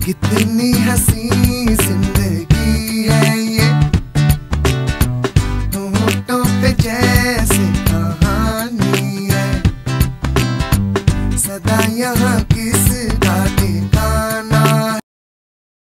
कितनी हसी जिंदगी है ये, होठों पे जैसे कहानी है, सदा यहाँ किस का ठिकाना